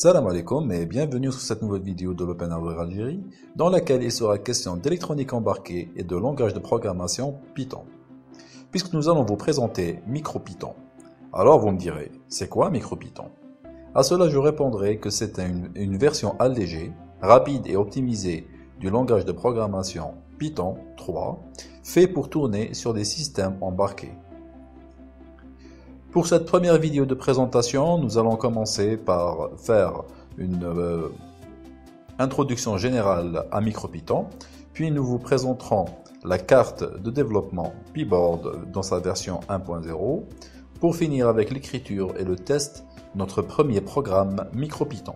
Salam alaikum et bienvenue sur cette nouvelle vidéo de l'Open Hardware Algérie dans laquelle il sera question d'électronique embarquée et de langage de programmation Python. Puisque nous allons vous présenter MicroPython. Alors vous me direz, c'est quoi MicroPython? À cela je répondrai que c'est une version allégée, rapide et optimisée du langage de programmation Python 3, fait pour tourner sur des systèmes embarqués. Pour cette première vidéo de présentation, nous allons commencer par faire une introduction générale à MicroPython, puis nous vous présenterons la carte de développement Pyboard dans sa version 1.0, pour finir avec l'écriture et le test de notre premier programme MicroPython.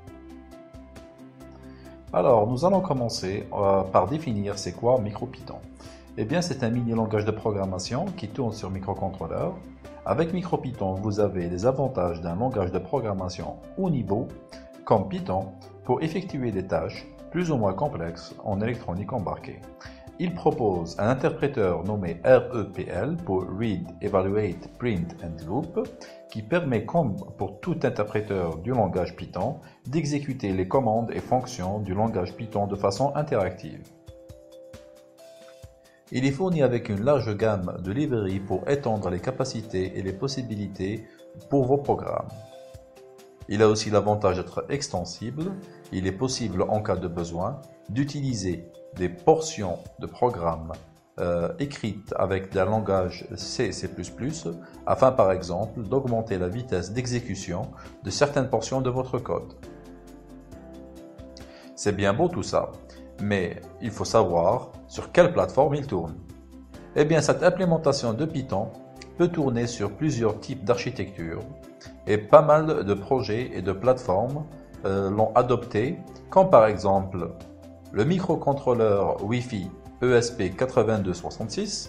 Alors, nous allons commencer par définir c'est quoi MicroPython. Eh bien, c'est un mini langage de programmation qui tourne sur microcontrôleur. Avec MicroPython, vous avez les avantages d'un langage de programmation haut niveau, comme Python, pour effectuer des tâches plus ou moins complexes en électronique embarquée. Il propose un interpréteur nommé REPL pour Read, Evaluate, Print and Loop, qui permet, comme pour tout interpréteur du langage Python, d'exécuter les commandes et fonctions du langage Python de façon interactive. Il est fourni avec une large gamme de librairies pour étendre les capacités et les possibilités pour vos programmes. Il a aussi l'avantage d'être extensible. Il est possible, en cas de besoin, d'utiliser des portions de programmes écrites avec un langage C++, afin par exemple d'augmenter la vitesse d'exécution de certaines portions de votre code. C'est bien beau tout ça, mais il faut savoir sur quelle plateforme il tourne. Eh bien, cette implémentation de Python peut tourner sur plusieurs types d'architectures et pas mal de projets et de plateformes l'ont adopté, comme par exemple le microcontrôleur Wi-Fi ESP8266,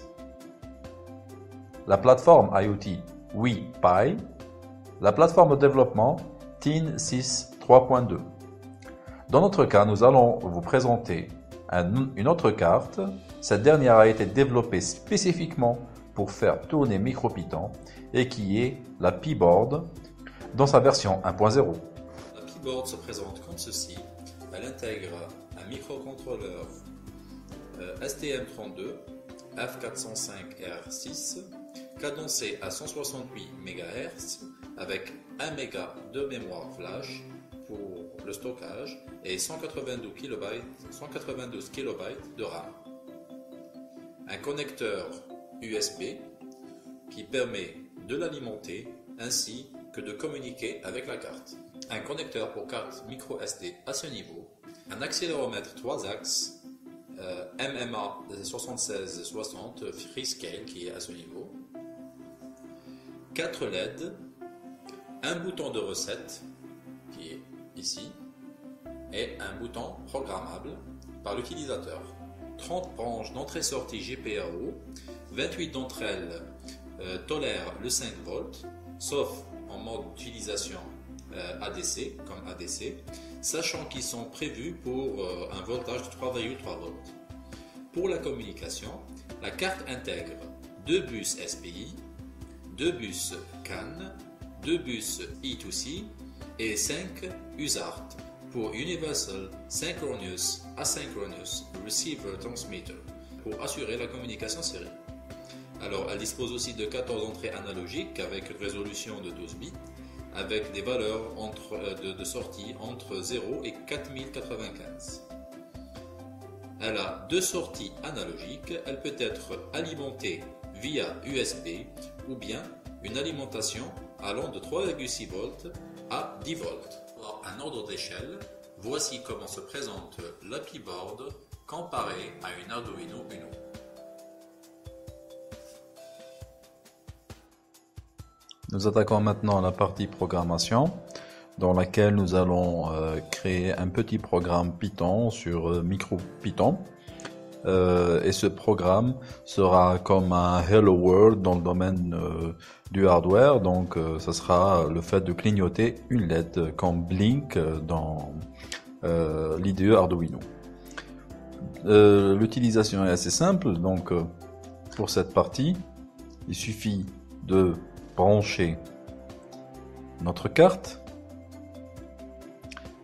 la plateforme IoT WiPi, la plateforme de développement Teen 6 3.2. Dans notre cas, nous allons vous présenter une autre carte. Cette dernière a été développée spécifiquement pour faire tourner MicroPython et qui est la Pyboard dans sa version 1.0. La Pyboard se présente comme ceci. Elle intègre un microcontrôleur STM32 F405R6 cadencé à 168 MHz avec 1 MB de mémoire flash pour le stockage et 192 KB de RAM. Un connecteur USB qui permet de l'alimenter ainsi que de communiquer avec la carte. Un connecteur pour carte micro SD à ce niveau. Un accéléromètre 3 axes MMA 7660 Freescale qui est à ce niveau. 4 LED. Un bouton de recette qui est ici et un bouton programmable par l'utilisateur. 30 branches d'entrée-sortie GPIO, 28 d'entre elles tolèrent le 5 volts, sauf en mode d'utilisation ADC, comme ADC, sachant qu'ils sont prévus pour un voltage de 3,3 volts. Pour la communication, la carte intègre 2 bus SPI, 2 bus CAN, 2 bus I2C et 5 USART pour Universal Synchronous Asynchronous Receiver Transmitter pour assurer la communication série. Alors, elle dispose aussi de 14 entrées analogiques avec une résolution de 12 bits avec des valeurs de sortie entre 0 et 4095. Elle a 2 sorties analogiques. Elle peut être alimentée via USB ou bien une alimentation allant de 3,6 volts à 10 volts. Alors, un ordre d'échelle, voici comment se présente la Pyboard comparée à une Arduino Uno. Nous attaquons maintenant la partie programmation, dans laquelle nous allons créer un petit programme Python sur MicroPython. Et ce programme sera comme un Hello World dans le domaine du hardware, donc ce sera le fait de clignoter une LED comme Blink dans l'IDE Arduino. L'utilisation est assez simple, donc pour cette partie, il suffit de brancher notre carte,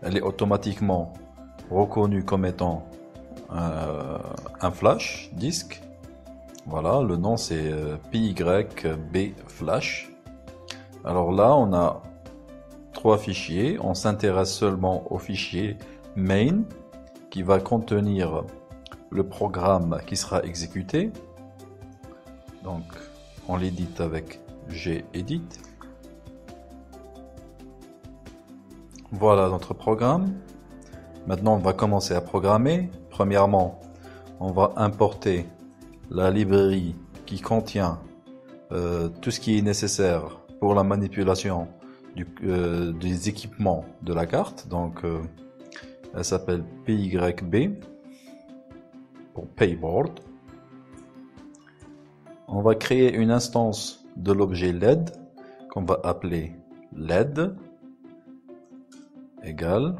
elle est automatiquement reconnue comme étant un flash disque. Voilà, le nom c'est PYB flash. Alors là, on a 3 fichiers. On s'intéresse seulement au fichier main qui va contenir le programme qui sera exécuté. Donc, on l'édite avec gedit. Voilà notre programme. Maintenant, on va commencer à programmer. Premièrement, on va importer la librairie qui contient tout ce qui est nécessaire pour la manipulation des équipements de la carte. Donc, elle s'appelle PYB pour Payboard. On va créer une instance de l'objet LED qu'on va appeler LED égale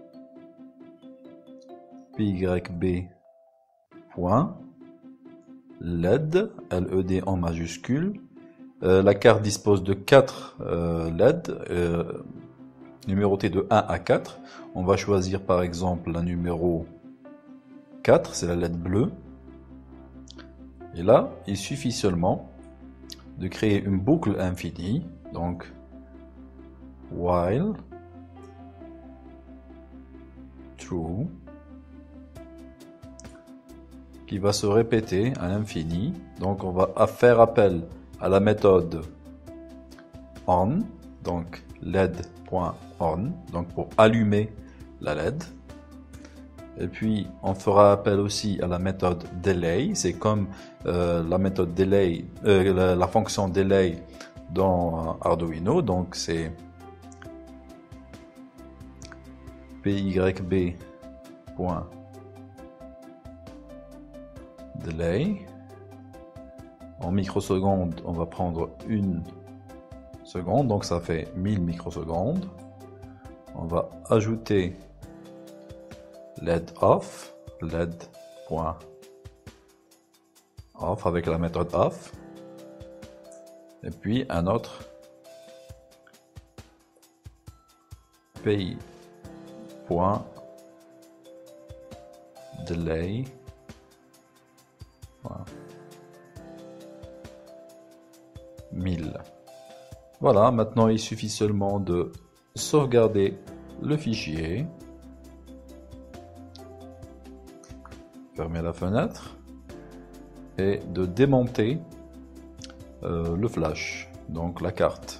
PYB point LED, LED en majuscule. La carte dispose de 4 LED numérotés de 1 à 4. On va choisir par exemple la numéro 4, c'est la LED bleue. Et là, il suffit seulement de créer une boucle infinie. Donc, while true, qui va se répéter à l'infini. Donc, on va faire appel à la méthode on, donc LED.on, donc pour allumer la LED. Et puis on fera appel aussi à la méthode delay. C'est comme la méthode delay, la fonction delay dans Arduino. Donc c'est pyb.delay. En microsecondes, on va prendre 1 seconde, donc ça fait 1000 microsecondes. On va ajouter LED off, LED.off avec la méthode off. Et puis un autre pay.delay. Voilà. 1000. Voilà, maintenant il suffit seulement de sauvegarder le fichier, fermer la fenêtre et de démonter le flash, donc la carte.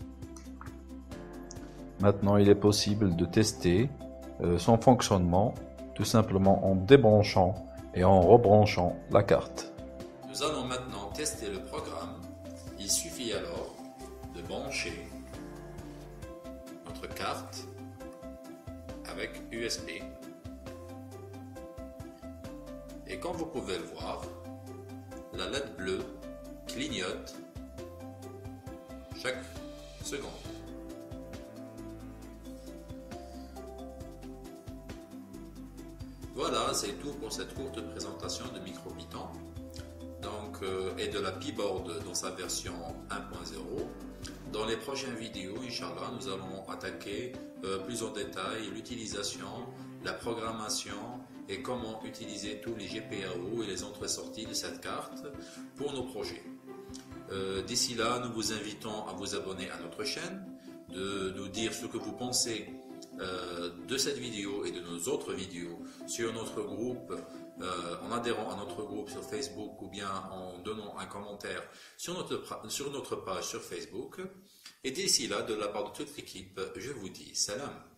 Maintenant il est possible de tester son fonctionnement tout simplement en débranchant et en rebranchant la carte. Nous allons maintenant tester le programme. Il suffit alors de brancher notre carte avec USB. Et comme vous pouvez le voir, la LED bleue clignote chaque seconde. Voilà, c'est tout pour cette courte présentation de MicroPython. Et de la Payboard dans sa version 1.0. Dans les prochaines vidéos, Inch'Allah, nous allons attaquer plus en détail l'utilisation, la programmation et comment utiliser tous les GPIO et les entrées-sorties de cette carte pour nos projets. D'ici là, nous vous invitons à vous abonner à notre chaîne, de nous dire ce que vous pensez de cette vidéo et de nos autres vidéos sur notre groupe, en adhérant à notre groupe sur Facebook ou bien en donnant un commentaire sur notre page sur Facebook. Et d'ici là, de la part de toute l'équipe, je vous dis salam.